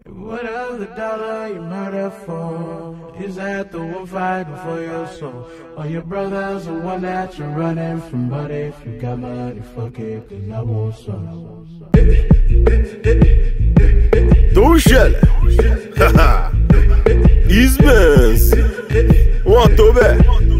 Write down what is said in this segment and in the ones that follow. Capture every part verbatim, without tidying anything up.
Whatever the dollar you murder for, is that the one fighting for your soul? Or your brother's the one that you're running from? But if you got money, fuck it, cause I want some. Tó ṣẹlẹ̀, haha, it's Benz, wọ́n tó bẹ̀,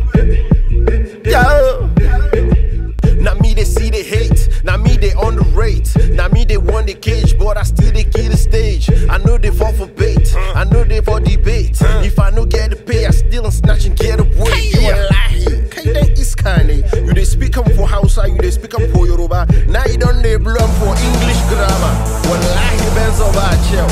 yeah. Now me they see the hate, now me they on the rate, now me they won the cage, but I still they kill the stage. I know they fall for bait, I know they for debate. If I no get the pay, I still snatch and get away. You a lie, kinda is kinda. You they speak up for Hausa, you they speak up for Yoruba. Now you don't they blow for English grammar. Wallahi BENZOR'S chill.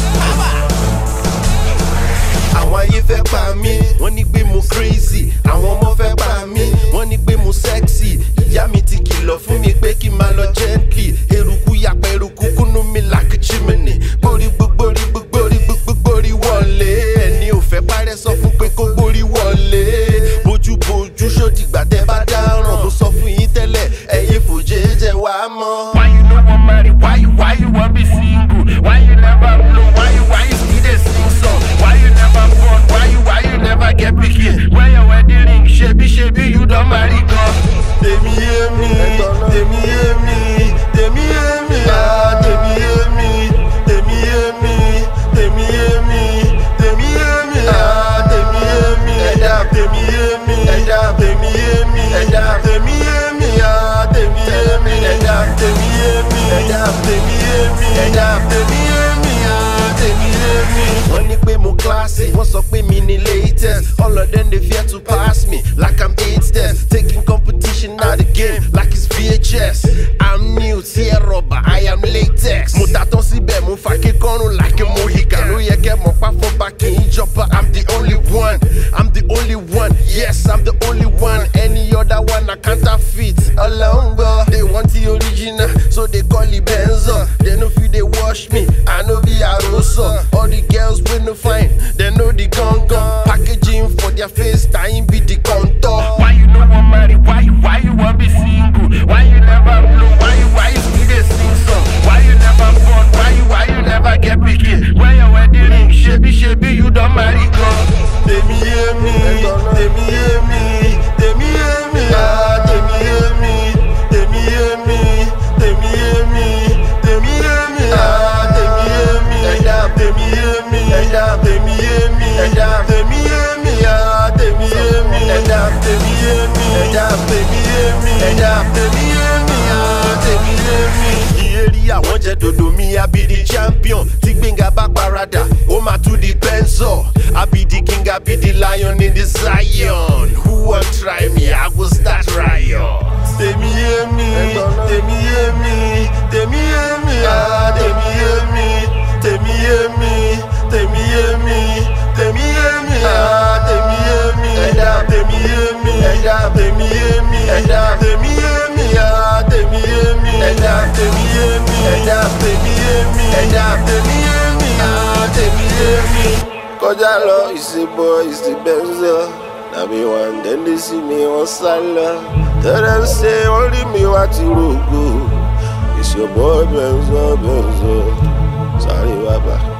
Àwọn ayé fẹ́ pa mí, wọ́n ní pé mo crazy. Àwọn ọmọ fẹ́ pa mí, wọ́n ní pé mo sexy. Ìyá mi ti kìlọ̀ fún mi pé kí n máa lọ gently. Eruku yapa eruku kúnnú mi like a chimney. Gbórí gbórí gbórí gbórí wọlé. Ẹni ò fẹ́ parẹ́ sọ fún pé kó gbórí wọlé. Bójú bójú ṣòdìgbà tẹ́ bá dáràn. Mo sọ fún yín tẹ́lẹ̀, ẹ̀yin fòjé jẹ́ wá mọ́. Why you no wan marry? Why you why you wan be single? Why you never blow? Why you why you still dey sing song? Why you never born? Why you why you never get pikin? Where your wedding ring? Shebi shebi you don marry gan. Temi Yemi, Temi Yemi, Temi Yemi, ah, Temi Yemi, Temi Yemi, Temi Yemi, Temi Yemi, ah, Temi Yemi, Temi Yemi, Temi Yemi, Temi Yemi, ah, Temi Yemi, Temi Yemi, Temi Yemi, Temi Yemi, ah, Temi Yemi. Wọ́n ní pé mo classy, wọ́n sọ pé mi ni latest. All of them they fear to pass me like I'm eight steps. Taking competition out the game like it's V H S. I'm new, tear rubber, I am latex. Mo tàtọ́ síbẹ̀, mo fà kíkọ́rùn like a Mohican. Ló yẹ kẹ́ mọ̀ pa fún backing ìjọba. I'm the only one, I'm the only one. Yes, I'm the only one. Any other one I counterfeit. Along they want the original, so they call it Benzo. They know if they wash me, I know be a rosa. All the girls when no fine, they know the gun gun. Packaging for their face, time be the contour. Why you no wan marry? Why you why you wan be single? Why you never blow? Why you why you still dey sing song? Why you never born? Why you why you never get pikin? Where your wedding ring? Shebi shebi you don marry gan. Temi Yemi, Temi Yemi, Temi Yemi, ah, Temi Yemi, Temi Yemi, Temi Yemi, Temi Yemi, ah, Temi Yemi, Temi Yemi, Temi Yemi, Temi Yemi, ah, Temi Yemi, Temi Yemi, Temi Yemi, Temi Yemi, ah, Temi Yemi. Ìyérí àwọn jẹ́ dodo mi, I be the champion. Tí Gbénga bá parada, ó máa tún di Benzo. I be the king, I be the lion in the Zion. Who wan try me? I go start riot. Temi Yemi, Temi Yemi, Temi Yemi, ah, Temi Yemi, Temi Yemi, Temi Yemi, Temi Yemi, ah, Temi Yemi, Temi Yemi, Temi Yemi, Temi Yemi, ah, Temi Yemi, Temi Yemi, Temi Yemi, Temi Yemi, ah, Temi Yemi. Kọjá lọ, it's a boy, it's the Benzo. Now me one, then they see me on Salah. Tell them say, only me what you rogo. It's your boy Benzo, Benzo. Sorry, Baba.